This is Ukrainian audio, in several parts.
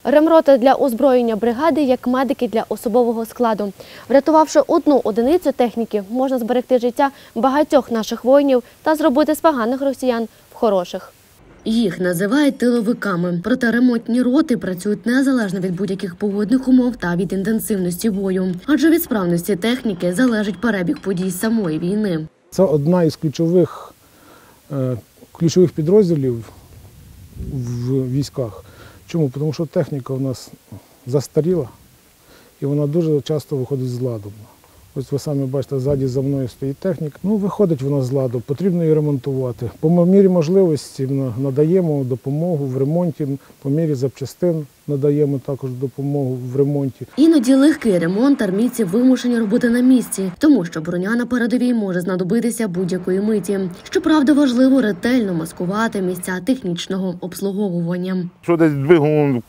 Ремрота для озброєння бригади, як медики для особового складу. Врятувавши одну одиницю техніки, можна зберегти життя багатьох наших воїнів та зробити з поганих росіян хороших. Їх називають тиловиками, проте ремонтні роти працюють незалежно від будь-яких погодних умов та від інтенсивності бою. Адже від справності техніки залежить перебіг подій самої війни. Це одна із ключових підрозділів в військах. Чому? Тому що техніка у нас застаріла і вона дуже часто виходить з ладу. Ось ви самі бачите, ззаді за мною стоїть техніка. Виходить вона з ладу, потрібно її ремонтувати. По мірі можливості надаємо допомогу в ремонті, по мірі запчастин надаємо також допомогу в ремонті. Іноді легкий ремонт армійці вимушені робити на місці, тому що броня на передовій може знадобитися будь-якої миті. Щоправда, важливо ретельно маскувати місця технічного обслуговування. Що десь двигун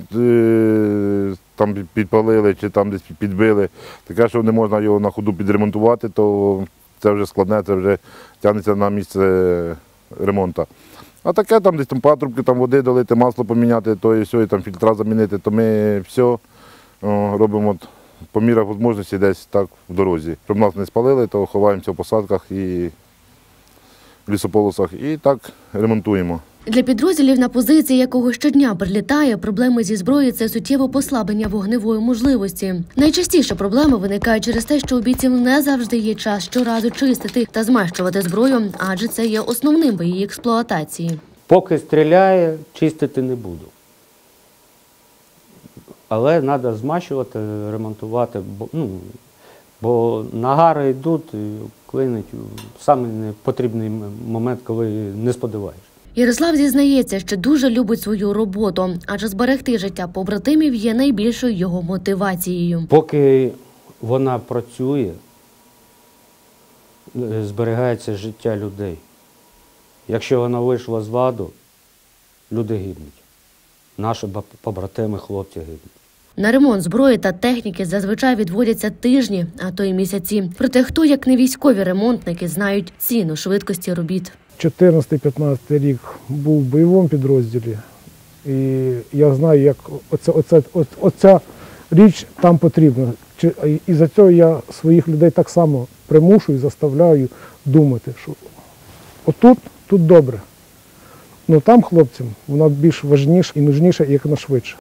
там підпалили чи там десь підбили, таке, що не можна його на ходу підремонтувати, то це вже складне, це вже тягнеться на місце ремонту. А таке, там десь патрубки, там води долити, масло поміняти, то і все, і там фільтра замінити, то ми все робимо по мірах можливості десь так в дорозі. Щоб нас не спалили, то ховаємося в посадках і в лісополосах і так ремонтуємо. Для підрозділів, на позиції якого щодня прилітає, проблеми зі зброєю – це суттєве послаблення вогневої можливості. Найчастіше проблеми виникають через те, що у бійців не завжди є час щоразу чистити та змащувати зброю, адже це є основним в її експлуатації. Поки стріляє, чистити не буду. Але треба змащувати, ремонтувати, бо нагари йдуть, клинить в самий непотрібний момент, коли не сподіваєш. Ярослав зізнається, що дуже любить свою роботу, адже зберегти життя побратимів є найбільшою його мотивацією. Поки вона працює, зберігається життя людей. Якщо вона вийшла з ладу, люди гибнуть. Наші побратими, хлопці гибнуть. На ремонт зброї та техніки зазвичай відводяться тижні, а то й місяці. Проте хто, як не військові ремонтники, знають ціну швидкості робіт. 14-15 рік був в бойовому підрозділі, і я знаю, як оця річ там потрібна. І за цього я своїх людей так само примушую, заставляю думати, що тут добре, але там хлопцям вона більш важніша і нужніша, як на швидше.